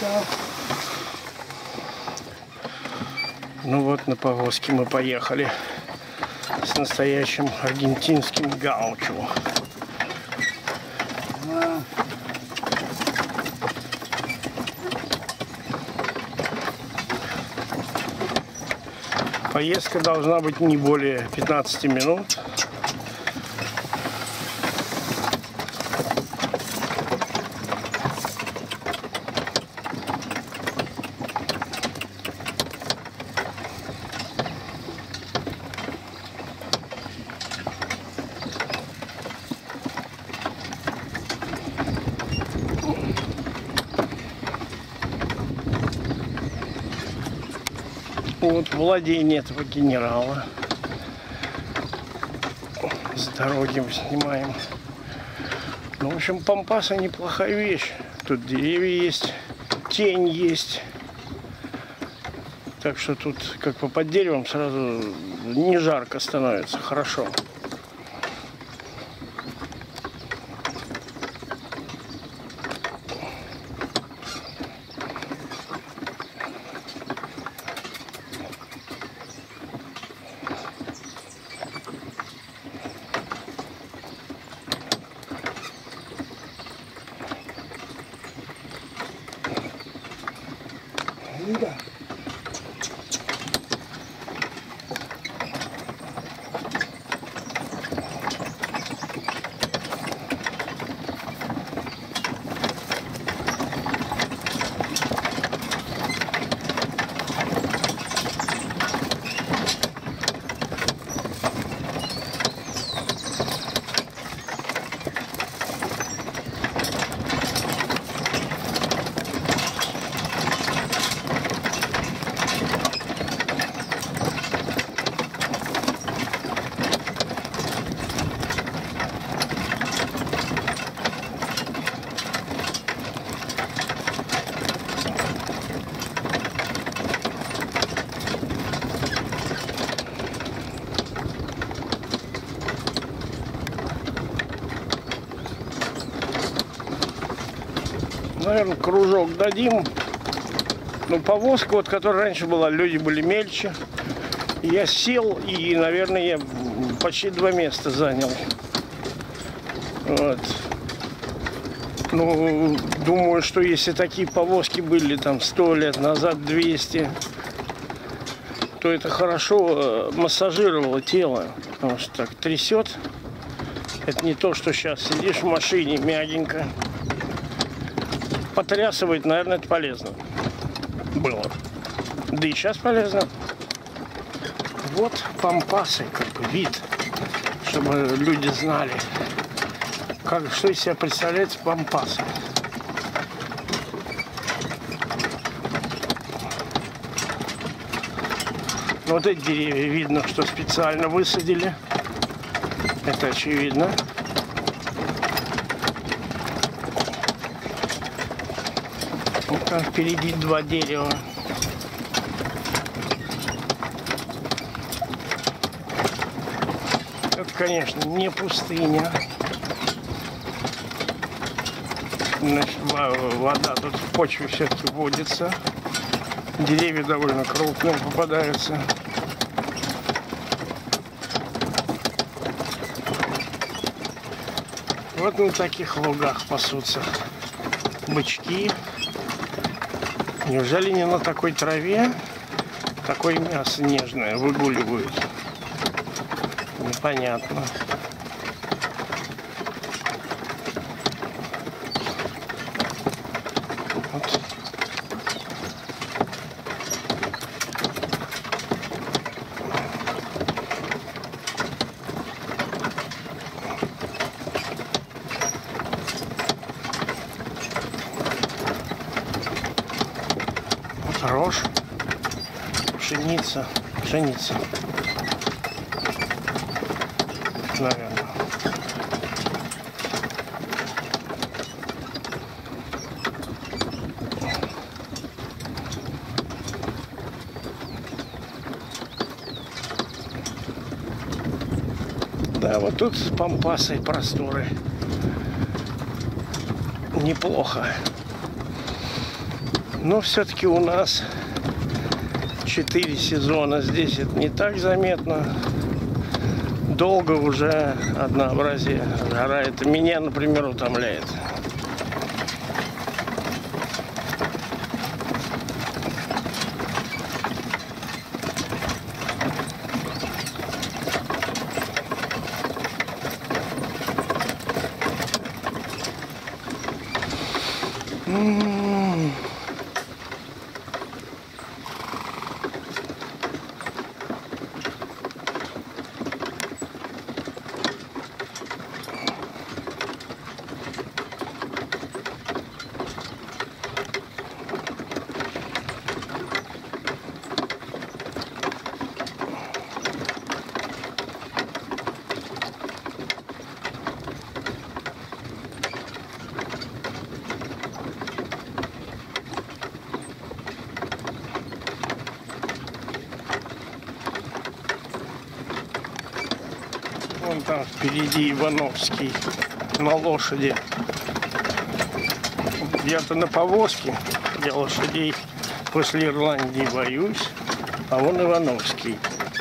Ну вот, на повозке мы поехали с настоящим аргентинским гаучо. Поездка должна быть не более 15 минут. Вот владение этого генерала. С дороги мы снимаем. Ну, в общем, Пампасы неплохая вещь. Тут деревья есть, тень есть. Так что тут, как бы под деревом, сразу не жарко становится, хорошо. Наверное, кружок дадим. Ну, повозка, вот, которая раньше была, люди были мельче. Я сел и, наверное, я почти 2 места занял. Вот. Ну, думаю, что если такие повозки были там 100 лет назад, 200, то это хорошо массажировало тело, потому что так трясет. Это не то, что сейчас сидишь в машине мягенько. Потрясывать, наверное, это полезно было. Да и сейчас полезно. Вот Пампасы, как бы вид, чтобы люди знали, как, что из себя представляет Пампасы. Вот эти деревья видно, что специально высадили. Это очевидно. Вот там впереди 2 дерева. Это, конечно, не пустыня. Значит, вода тут в почве все-таки водится. Деревья довольно крупные попадаются. Вот на таких лугах пасутся бычки. Неужели не на такой траве такое мясо нежное выгуливают? Непонятно. Вот. Рожь, пшеница, наверное. Да, вот тут Пампасы, просторы. Неплохо. Но все-таки у нас 4 сезона. Здесь это не так заметно. Долго уже однообразие. Жара это меня, например, утомляет. Вон там впереди Ивановский на лошади. Я-то на повозке, я лошадей после Ирландии боюсь, а вон Ивановский.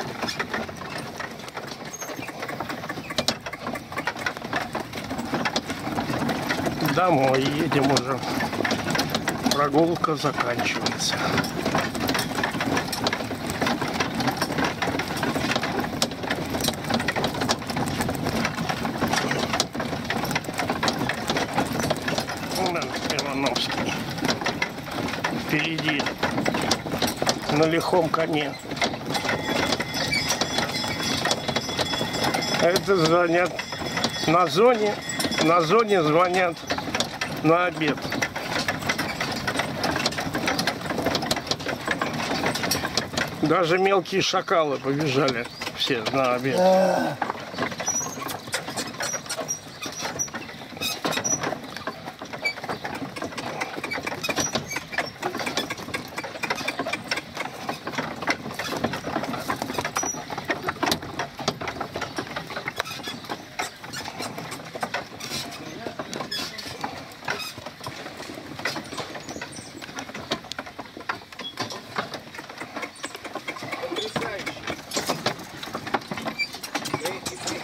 Домой едем уже. Прогулка заканчивается. Ивановский. Впереди на лихом коне. Это звонят на зоне звонят на обед. Даже мелкие шакалы побежали все на обед.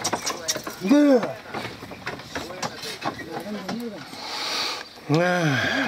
Да.